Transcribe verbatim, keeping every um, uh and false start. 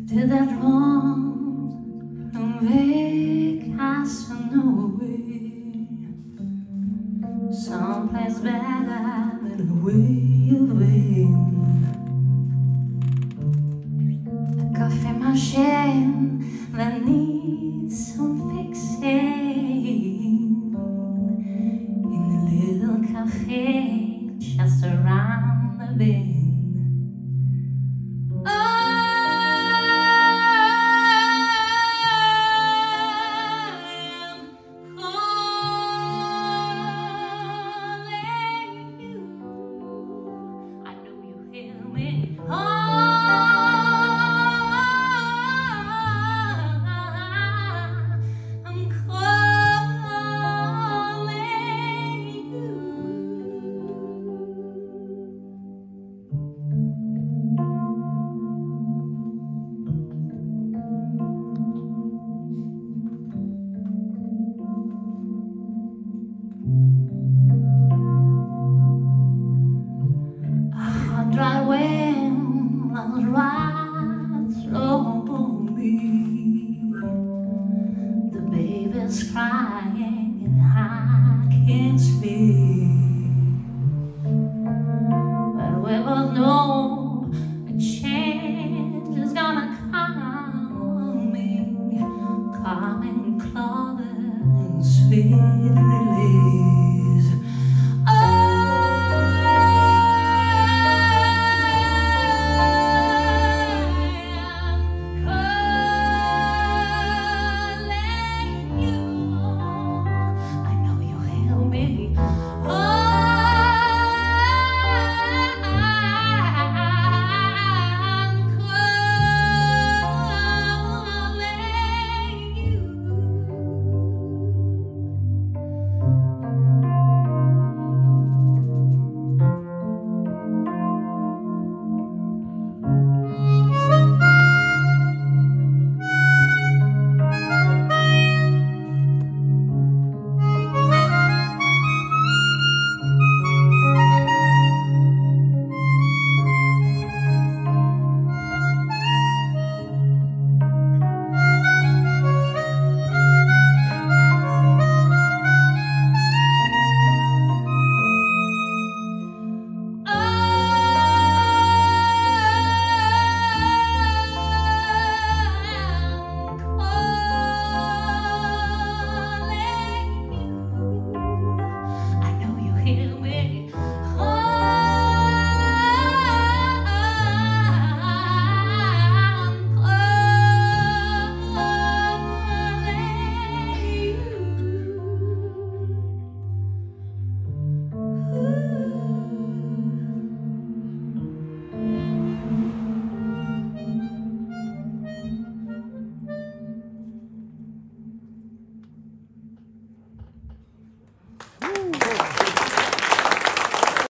Did that run from Vegas to Norway, someplace better than where you've been. A coffee machine that needs some fixing in a little cafe just around the bend. Dry wind runs right through me. The baby's crying and I can't sleep. But we both know a change is gonna come, coming closer and sweet.